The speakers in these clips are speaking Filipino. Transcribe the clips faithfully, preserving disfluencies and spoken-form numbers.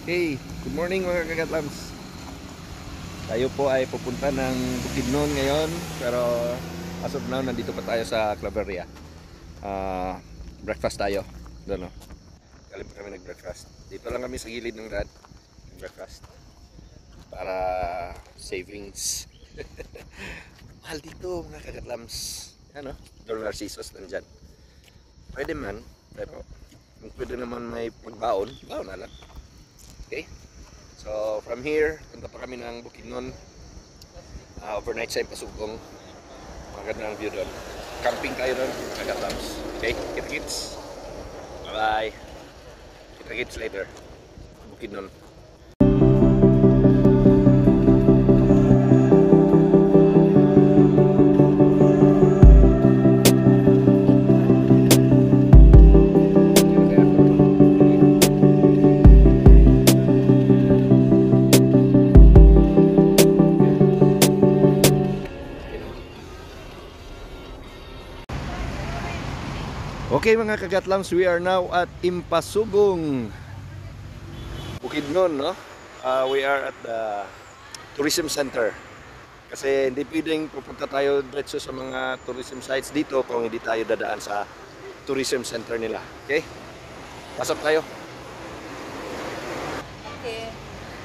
Hey, good morning mga kagatlams. Tayo po ay pupunta ng Bukidnon ngayon, pero as of now nandito pa tayo sa Claveria. Uh, breakfast tayo. Doon, no? Galing pa kami nag-breakfast. Dito lang kami sa gilid ng daan. Breakfast. Para savings. Mahal dito mga kagatlams. Ano? Don Narcisos nandyan. Pwede man, pero kung pwede naman may pagbaon, baon na lang. Okay, so from here, punta pa kami ng Bukidnon. Uh, overnight sa Impasugong. Maganda ang view doon. Camping tayo doon, kagatlams. Okay, kita-kits. Bye-bye. Kita-kits later. Bukidnon. Okay mga kagatlams, we are now at Impasugong, Bukidnon, no? Uh, we are at the tourism center. Kasi hindi pwedeng pupunta tayo diretso sa mga tourism sites dito kung hindi tayo dadaan sa tourism center nila. Okay? Pasok tayo. Okay.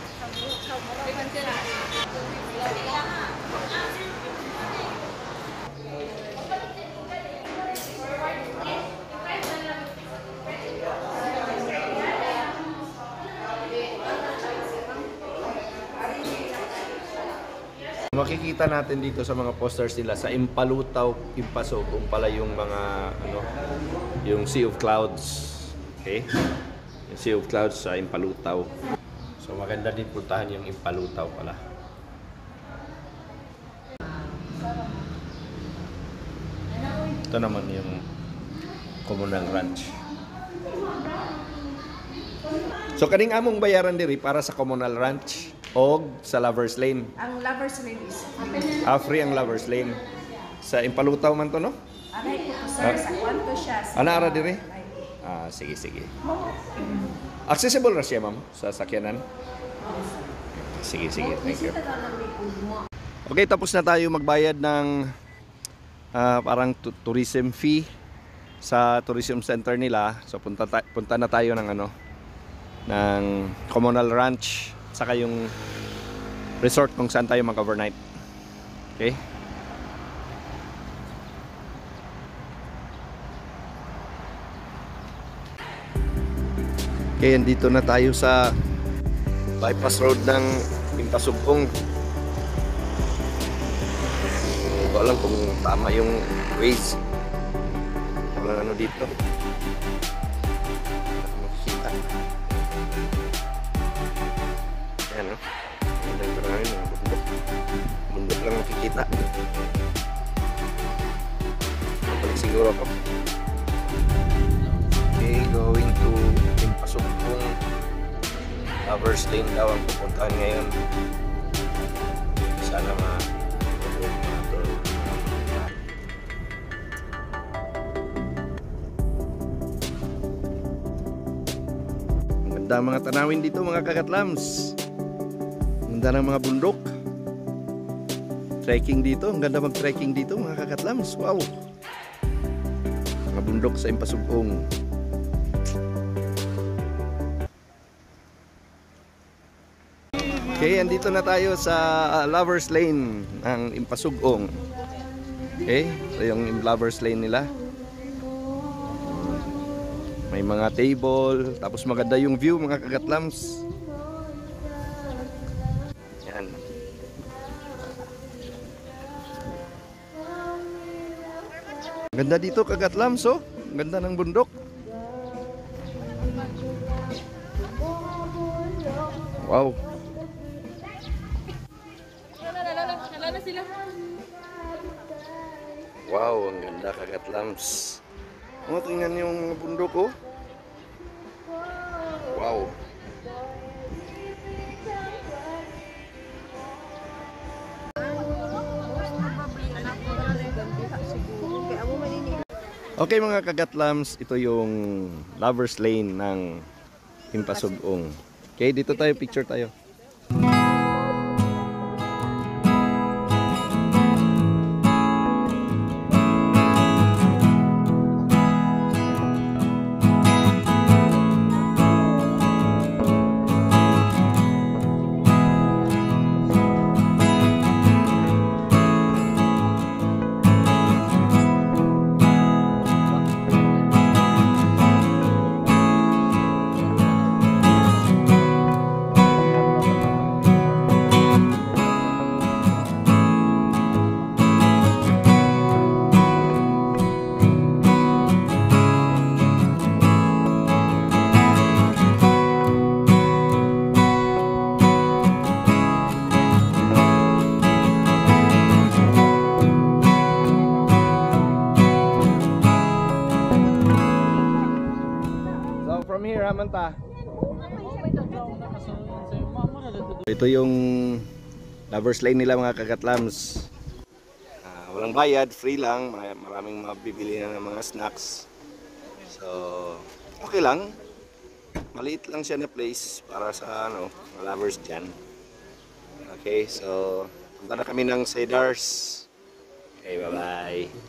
Makikita natin dito sa mga posters nila sa Impalutaw, Impasugong pala yung mga ano, yung Sea of Clouds. Okay? Yung Sea of Clouds sa Impalutaw. So maganda din puntahan yung Impalutaw pala. Ito naman yung Communal Ranch. So kaning among bayaran diri para sa Communal Ranch o sa Lovers Lane. Ang Lovers Lane is Ah, free ang Lovers Lane. Sa Impalutaw man to, no? aray ko sir, sa kwanto siya. sa- Ana ara diri? Ah, sige sige. Accessible ra siya, ma'am, sa sakyanan. Sige sige, thank you. Okay, tapos na tayo magbayad ng ah, parang tu- tourism fee sa tourism center nila. So punta ta- punta na tayo ng ano ng Communal Ranch saka yung resort kung saan tayo mag-overnight. Okay? Okay, andito na tayo sa bypass road ng Impasugong. Hindi ko alam kung tama yung ways. Walang ano dito. Makikita. Ayan, no? Ayan, marami mga bundok. Bundok lang makikita. Mabalik siguro ako. Okay, going to Impasugong. Lovers Lane daw ang pupuntahan ngayon. Sana ma ang ganda ng mga tanawin dito mga kagatlams. Ang ganda ng mga bundok. Trekking dito, ang ganda mag-trekking dito mga kagatlams. Wow! Mga bundok sa Impasugong. Okay, andito na tayo sa uh, Lovers Lane ng Impasugong. Okay, so yung Lovers Lane nila. May mga table, tapos maganda yung view mga kagatlams. Yan. Ganda dito kagatlams, oh. Ganda ng bundok. Wow. Wow, ang ganda kagatlams. Oh, tingnan niyo yung mga bundok, oh. Wow. Okay mga kagatlams, ito yung Lovers Lane ng Impasugong. Okay, dito tayo, picture tayo. So from here, Hamanta. Ito yung lovers lane nila mga kagatlams. Ah, walang bayad, free lang. Mar- Maraming mabibili na ng mga snacks. So, okay lang. Maliit lang siya na place para sa ano, mga lovers dyan. Okay, so punta na kami ng Cedars. Okay, bye-bye.